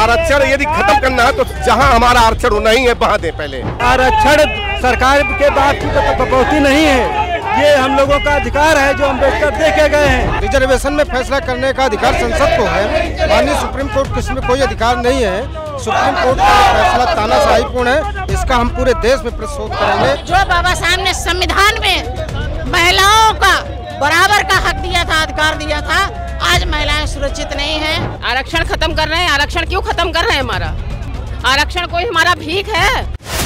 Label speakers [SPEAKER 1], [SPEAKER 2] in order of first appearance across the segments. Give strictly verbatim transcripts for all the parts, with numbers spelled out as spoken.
[SPEAKER 1] आरक्षण यदि खत्म करना है तो जहां हमारा आरक्षण होना ही है वहां दे पहले।
[SPEAKER 2] आरक्षण सरकार के बात की कटौती नहीं है, ये हम लोगों का अधिकार है जो अम्बेडकर दे के गए हैं।
[SPEAKER 3] रिजर्वेशन में फैसला करने का अधिकार संसद को है, माननीय सुप्रीम कोर्ट को इसमें कोई अधिकार नहीं है। सुप्रीम कोर्ट का फैसला तानाशाहीपूर्ण है, इसका हम पूरे देश में प्रतिशोध करेंगे।
[SPEAKER 4] जो बाबा साहब ने संविधान में महिलाओं का बराबर का हक दिया था, अधिकार दिया था, आज महिलाएं सुरक्षित नहीं हैं।
[SPEAKER 5] आरक्षण खत्म कर रहे हैं। आरक्षण क्यों खत्म कर रहे हैं? हमारा आरक्षण कोई हमारा भीख है?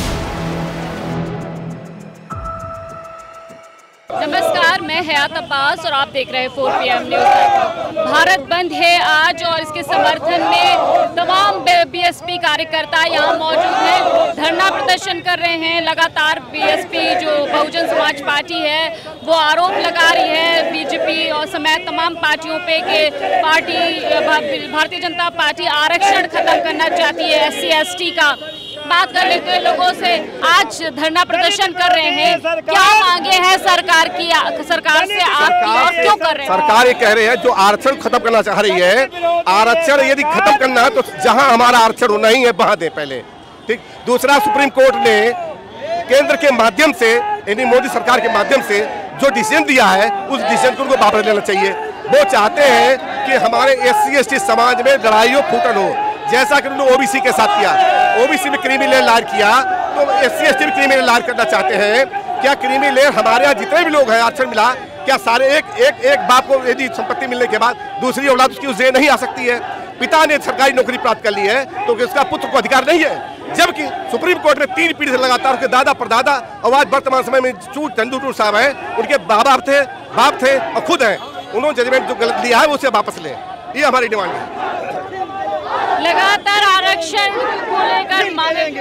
[SPEAKER 6] नमस्कार, मैं हयात अब्बास और आप देख रहे हैं four P M news. Bharat बंद है आज और इसके समर्थन में तमाम बी एस पी कार्यकर्ता यहाँ मौजूद हैं, धरना प्रदर्शन कर रहे हैं। लगातार बी एस पी जो बहुजन समाज पार्टी है वो आरोप लगा रही है बी जे पी और समेत तमाम पार्टियों पे कि पार्टी भारतीय जनता पार्टी आरक्षण खत्म करना चाहती है, एस सी एस टी का। बात कर लेते हैं लोगों से, आज धरना प्रदर्शन कर रहे हैं, क्या मांगे हैं सरकार की, सरकार से आपकी, और क्यों कर रहे हैं?
[SPEAKER 1] सरकार ये कह रही है जो आरक्षण खत्म करना चाह रही है, आरक्षण यदि खत्म करना है तो जहां हमारा आरक्षण होना ही है वहां दे पहले, ठीक। दूसरा, सुप्रीम कोर्ट ने केंद्र के माध्यम से यानी मोदी सरकार के माध्यम से जो डिसीजन दिया है उस डिसीजन को उनको वापस लेना चाहिए। वो चाहते हैं कि हमारे एस सी एस टी समाज में लड़ाई हो, फूटन हो, जैसा कि उन्होंने ओ बी सी के साथ किया। ओ बी सी में क्रीमी लेयर लायर किया तो एस सी एस टी में क्रीमी लेयर लायर करना चाहते हैं। क्या क्रीमी लेयर हमारे यहाँ जितने भी लोग हैं आरक्षण मिला, क्या सारे एक एक एक बाप को यदि संपत्ति मिलने के बाद दूसरी औलाद उसकी उसे नहीं आ सकती है? पिता ने सरकारी नौकरी प्राप्त कर ली है तो उसका पुत्र को अधिकार नहीं है, जबकि सुप्रीम कोर्ट में तीन पीढ़ी से लगातार उसके दादा परदादा और आज वर्तमान समय में चूड़ चंद्रचूड़ साहब हैं, उनके बाबा थे, बाप थे और खुद हैं, उन्होंने जजमेंट जो गलत दिया है उसे वापस लें, ये हमारी डिमांड है।
[SPEAKER 6] लगातार आरक्षण को लेकर मांगेंगे,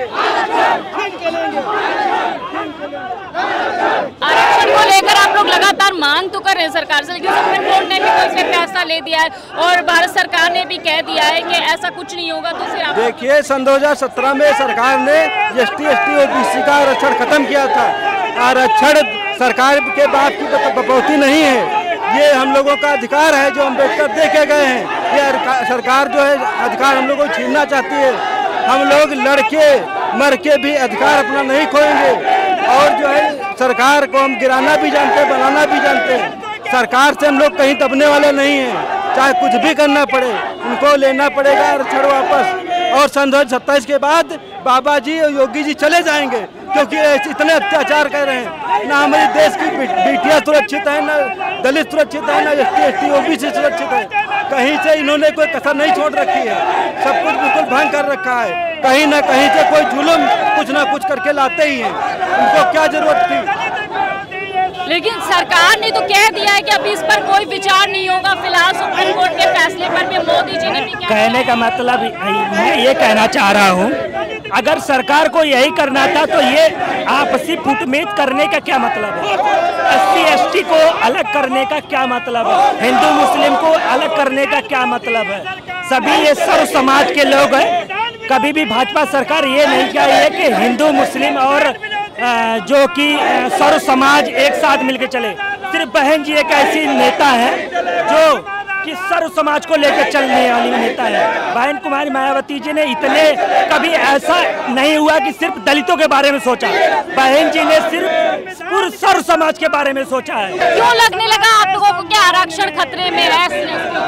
[SPEAKER 6] आरक्षण को लेकर आप लोग लगातार मांग तो कर रहे हैं सरकार से, लेकिन सुप्रीम कोर्ट ने भी कोई इसमें फैसला ले दिया है और भारत सरकार ने भी कह दिया है कि ऐसा कुछ नहीं होगा। तो फिर
[SPEAKER 2] देखिए, सन दो हजार सत्रह में सरकार ने S T S T O B C का आरक्षण खत्म किया था। आरक्षण सरकार के बात की कटौती नहीं है, ये हम लोगों का अधिकार है जो अम्बेडकर दे के गए हैं। ये सरकार जो है अधिकार हम लोगों को छीनना चाहती है। हम लोग लड़के मर के भी अधिकार अपना नहीं खोएंगे और जो है सरकार को हम गिराना भी जानते हैं, बनाना भी जानते हैं। सरकार से हम लोग कहीं दबने वाले नहीं हैं, चाहे कुछ भी करना पड़े उनको लेना पड़ेगा आरक्षण वापस। और सन दो हजार सत्ताईस के बाद बाबा जी और योगी जी चले जाएंगे क्योंकि इतने अत्याचार कर रहे हैं। ना हमारे देश की बेटियां सुरक्षित है, ना दलित सुरक्षित है, ना S T S T O B C सुरक्षित है। कहीं से इन्होंने कोई कसर नहीं छोड़ रखी है, सब कुछ बिल्कुल भंग कर रखा है। कहीं ना कहीं से कोई जुल्म कुछ ना कुछ करके लाते ही हैं, उनको क्या जरूरत थी?
[SPEAKER 6] लेकिन सरकार ने तो कह दिया है कि अभी इस पर कोई विचार नहीं होगा। फिलहाल सुप्रीम कोर्ट के फैसले पर भी मोदी जी ने भी क्या
[SPEAKER 7] कहने का मतलब मैं ये कहना चाह रहा हूँ, अगर सरकार को यही करना था तो ये आपसी फुटमेट करने का क्या मतलब है? एस सी एस टी को अलग करने का क्या मतलब है? हिंदू मुस्लिम को अलग करने का क्या मतलब है? सभी ये सर्व समाज के लोग हैं। कभी भी भाजपा सरकार ये नहीं चाहिए कि हिंदू मुस्लिम और जो कि सर्व समाज एक साथ मिलकर चले। सिर्फ बहन जी एक ऐसी नेता है जो कि सर्व समाज को लेकर चलने वाली नेता है। बहन कुमारी मायावती जी ने इतने कभी ऐसा नहीं हुआ कि सिर्फ दलितों के बारे में सोचा, बहन जी ने सिर्फ पूरे सर्व समाज के बारे में सोचा है।
[SPEAKER 6] क्यों लगने लगा आप लोगों को कि आरक्षण खतरे में है?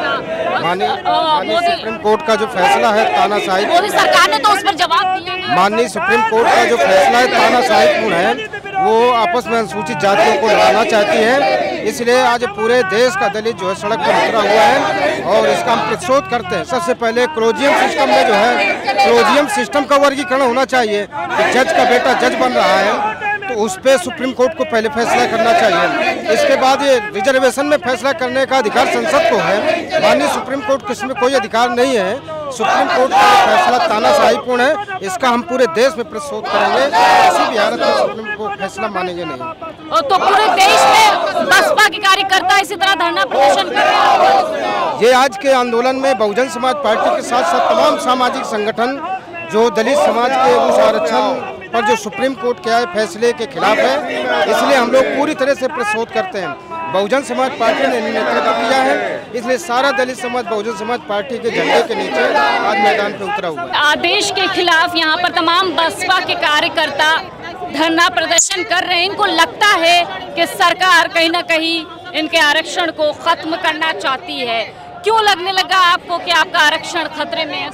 [SPEAKER 3] माननीय सुप्रीम कोर्ट का जो फैसला है तानाशाही,
[SPEAKER 6] मोदी सरकार ने तो उस पर जवाब दिया है।
[SPEAKER 3] माननीय सुप्रीम कोर्ट का जो फैसला है तानाशाहीपूर्ण है, वो आपस में अनुसूचित जातियों को लड़ाना चाहती है। इसलिए आज पूरे देश का दलित जो है सड़क पर उतरा हुआ है और इसका हम प्रतिशोध करते हैं। सबसे पहले क्लोजियम सिस्टम में जो है क्लोजियम सिस्टम का वर्गीकरण होना चाहिए कि जज का बेटा जज बन रहा है तो उस पर सुप्रीम कोर्ट को पहले फैसला करना चाहिए। इसके बाद ये रिजर्वेशन में फैसला करने का अधिकार संसद को है, माननीय सुप्रीम कोर्ट को इसमें कोई अधिकार नहीं है। सुप्रीम कोर्ट का फैसला तानाशाहीपूर्ण है, इसका हम पूरे देश में प्रतिशोध करेंगे। किसी भी हालत में सुप्रीम कोर्ट फैसला मानेंगे नहीं।
[SPEAKER 6] तो पूरे देश में बसपा के कार्यकर्ता इसी तरह धरना प्रदर्शन कर रहे हैं।
[SPEAKER 3] ये आज के आंदोलन में बहुजन समाज पार्टी के साथ साथ तमाम सामाजिक संगठन जो दलित समाज के उस आरक्षण पर जो सुप्रीम कोर्ट के आए फैसले के खिलाफ है, इसलिए हम लोग पूरी तरह से प्रतिशोध करते हैं। बहुजन समाज पार्टी ने नेतृत्व किया है इसलिए सारा दलित समाज बहुजन समाज पार्टी के झंडे के नीचे आज मैदान पे उतरा हुआ है।
[SPEAKER 6] आदेश के खिलाफ यहाँ पर तमाम बसपा के कार्यकर्ता धरना प्रदर्शन कर रहे हैं। इनको लगता है कि सरकार कहीं ना कहीं इनके आरक्षण को खत्म करना चाहती है। क्यों लगने लगा आपको कि आपका आरक्षण खतरे में है?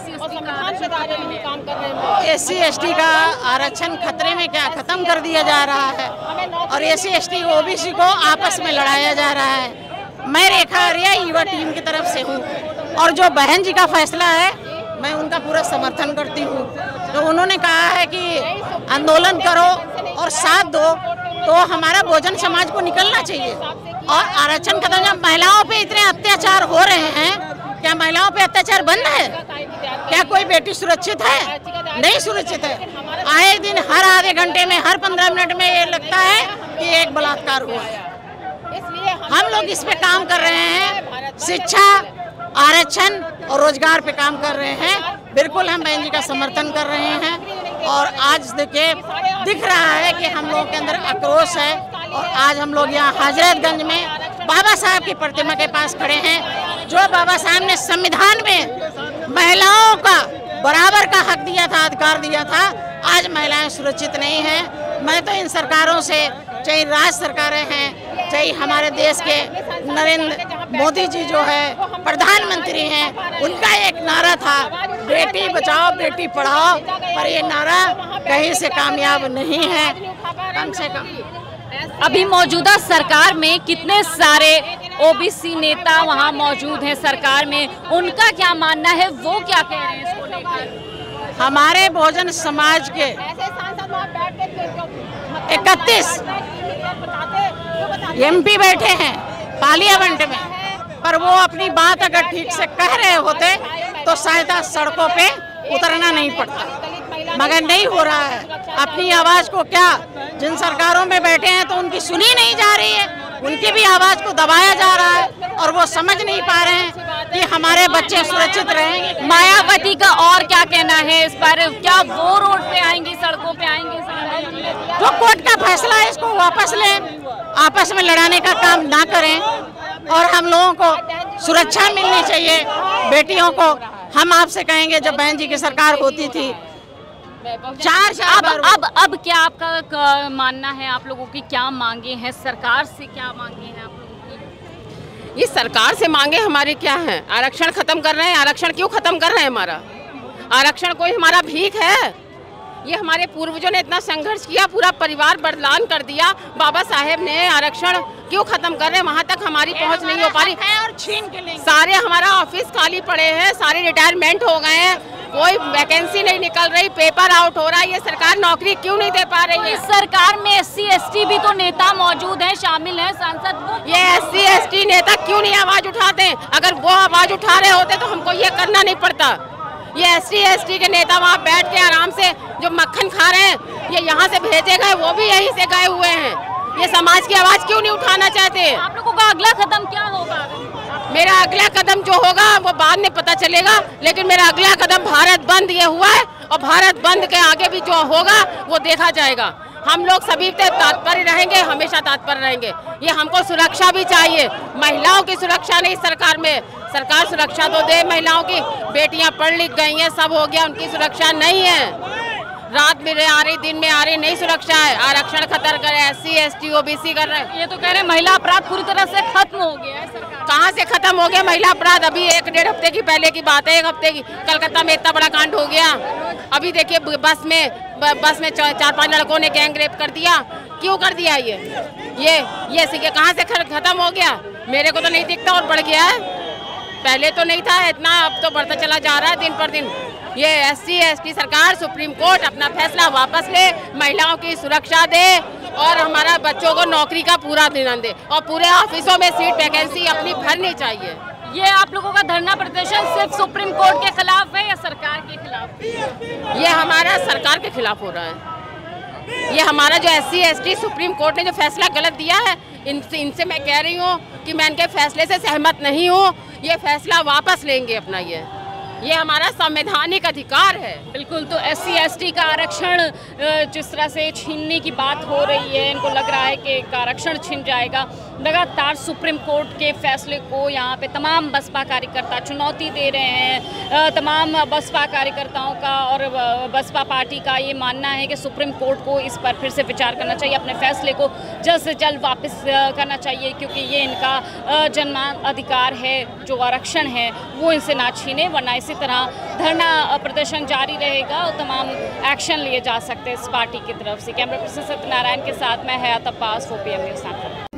[SPEAKER 4] एस सी एस टी का आरक्षण खतरे में क्या, खत्म कर दिया जा रहा है और S C S T O B C को आपस में लड़ाया जा रहा है। मैं रेखा आर्या युवा टीम की तरफ से हूँ और जो बहन जी का फैसला है मैं उनका पूरा समर्थन करती हूँ। तो उन्होंने कहा है कि आंदोलन करो और साथ दो, तो हमारा बहुजन समाज को निकलना चाहिए और आरक्षण खत्म। जब महिलाओं पे इतने अत्याचार हो रहे हैं, क्या महिलाओं पे अत्याचार बंद है? क्या कोई बेटी सुरक्षित है? नहीं सुरक्षित है। आए दिन हर आधे घंटे में, हर पंद्रह मिनट में ये लगता है कि एक बलात्कार हुआ है। हम लोग इस पे काम कर रहे हैं, शिक्षा, आरक्षण और रोजगार पे काम कर रहे हैं। बिल्कुल हम बहन जी का समर्थन कर रहे हैं और आज देखिए दिख रहा है कि हम लोगों के अंदर आक्रोश है और आज हम लोग यहाँ हजरतगंज में बाबा साहब की प्रतिमा के पास खड़े हैं। जो बाबा साहब ने संविधान में महिलाओं का बराबर का हक दिया था, अधिकार दिया था, आज महिलाएं सुरक्षित नहीं हैं। मैं तो इन सरकारों से, चाहे राज्य सरकारें हैं, चाहे हमारे देश के नरेंद्र मोदी जी जो है प्रधानमंत्री हैं, उनका एक नारा था बेटी बचाओ बेटी पढ़ाओ, पर ये नारा कहीं से कामयाब नहीं है। कम से कम
[SPEAKER 6] अभी मौजूदा सरकार में कितने सारे ओ बी सी नेता वहां मौजूद हैं सरकार में, उनका क्या मानना है, वो क्या कह रहे हैं इसको लेकर?
[SPEAKER 4] हमारे बहुजन समाज के इकतीस एम पी बैठे हैं पार्लियामेंट में, पर वो अपनी बात अगर ठीक से कह रहे होते तो शायद सड़कों पे उतरना नहीं पड़ता, मगर नहीं हो रहा है। अपनी आवाज को क्या, जिन सरकारों में बैठे हैं तो उनकी सुनी नहीं जा रही है, उनकी भी आवाज को दबाया जा रहा है और वो समझ नहीं पा रहे हैं कि हमारे बच्चे सुरक्षित रहेंगे।
[SPEAKER 6] मायावती का और क्या कहना है इस पर? क्या वो रोड पे आएंगी, सड़कों पे आएंगे?
[SPEAKER 4] जो कोर्ट का फैसला है इसको वापस लें, आपस में लड़ाने का काम ना करें और हम लोगों को सुरक्षा मिलनी चाहिए बेटियों को। हम आपसे कहेंगे जब बहन जी की सरकार होती थी चार
[SPEAKER 6] अब अब अब क्या आपका मानना है, आप लोगों की क्या मांगे हैं, सरकार से क्या मांगे हैं आप लोगों की?
[SPEAKER 5] ये सरकार से मांगे हमारी क्या है? आरक्षण खत्म कर रहे हैं। आरक्षण क्यों खत्म कर रहे हैं? हमारा आरक्षण कोई हमारा भीख है? ये हमारे पूर्वजों ने इतना संघर्ष किया, पूरा परिवार बलिदान कर दिया, बाबा साहेब ने। आरक्षण क्यों खत्म कर रहे हैं? वहाँ तक हमारी पहुँच नहीं हो पा रही है और छीन के लेंगे। सारे हमारा ऑफिस खाली पड़े हैं, सारे रिटायरमेंट हो गए हैं, कोई वैकेंसी नहीं निकल रही, पेपर आउट हो रहा है। ये सरकार नौकरी क्यों नहीं दे पा रही है?
[SPEAKER 6] इस सरकार में एस सी एस टी भी तो नेता मौजूद हैं, शामिल हैं, सांसद।
[SPEAKER 5] ये एस सी एस टी नेता क्यों नहीं आवाज उठाते? अगर वो आवाज उठा रहे होते तो हमको ये करना नहीं पड़ता। ये एस सी एस टी के नेता वहाँ बैठ के आराम से जो मक्खन खा रहे हैं, ये यहाँ से भेजे गए, वो भी यहीं से गए हुए हैं। ये समाज की आवाज क्यों नहीं उठाना चाहते?
[SPEAKER 6] आप लोगों का अगला कदम क्या होगा?
[SPEAKER 5] मेरा अगला कदम जो होगा वो बाद में पता चलेगा, लेकिन मेरा अगला कदम भारत बंद ये हुआ है और भारत बंद के आगे भी जो होगा वो देखा जाएगा। हम लोग सभी पे तात्पर्य रहेंगे, हमेशा तात्पर्य रहेंगे। ये हमको सुरक्षा भी चाहिए, महिलाओं की सुरक्षा नहीं सरकार में। सरकार सुरक्षा तो दे महिलाओं की, बेटियां पढ़ लिख गई हैं, सब हो गया, उनकी सुरक्षा नहीं है। रात में आ रही, दिन में आ रही, नहीं सुरक्षा है। आरक्षण खत्म कर रहे, S C S T O B C कर रहे हैं।
[SPEAKER 6] ये तो कह रहे हैं महिला अपराध पूरी तरह से खत्म हो गया है सरकार।
[SPEAKER 5] कहाँ से खत्म हो गया महिला अपराध? अभी एक डेढ़ हफ्ते की पहले की बात है, एक हफ्ते की। कलकत्ता में इतना बड़ा कांड हो गया। अभी देखिए बस में बस में चार पांच लड़कों ने गैंग रेप कर दिया। क्यों कर दिया? ये ये ये सीखे कहाँ से खत्म हो गया? मेरे को तो नहीं दिखता और बढ़ गया है। पहले तो नहीं था इतना, अब तो बढ़ता चला जा रहा है दिन पर दिन। ये एस सी एस टी सरकार, सुप्रीम कोर्ट अपना फैसला वापस ले, महिलाओं की सुरक्षा दे और हमारा बच्चों को नौकरी का पूरा ध्यान दे और पूरे ऑफिसों में सीट वैकेंसी अपनी भरनी चाहिए।
[SPEAKER 6] ये आप लोगों का धरना प्रदर्शन सिर्फ सुप्रीम कोर्ट के खिलाफ है या सरकार के खिलाफ?
[SPEAKER 5] ये हमारा सरकार के खिलाफ हो रहा है। ये हमारा जो S C S T supreme court ने जो फैसला गलत दिया है, इनसे इनसे मैं कह रही हूँ कि मैं इनके फैसले से सहमत नहीं हूँ। ये फैसला वापस लेंगे अपना। ये ये हमारा संवैधानिक अधिकार है।
[SPEAKER 6] बिल्कुल। तो एस सी एस टी का आरक्षण जिस तरह से छीनने की बात हो रही है, इनको लग रहा है कि आरक्षण छिन जाएगा, लगातार सुप्रीम कोर्ट के फैसले को यहाँ पे तमाम बसपा कार्यकर्ता चुनौती दे रहे हैं। तमाम बसपा कार्यकर्ताओं का और बसपा पार्टी का ये मानना है कि सुप्रीम कोर्ट को इस पर फिर से विचार करना चाहिए, अपने फैसले को जल्द से जल्द वापस करना चाहिए, क्योंकि ये इनका जन्माधिकार है, जो आरक्षण है वो इनसे ना छीने, वरना इसी तरह धरना प्रदर्शन जारी रहेगा और तमाम एक्शन लिए जा सकते हैं इस पार्टी की तरफ से। कैमरा पर्सन सत्यनारायण के साथ मैं Hayat Abbas, four P M news.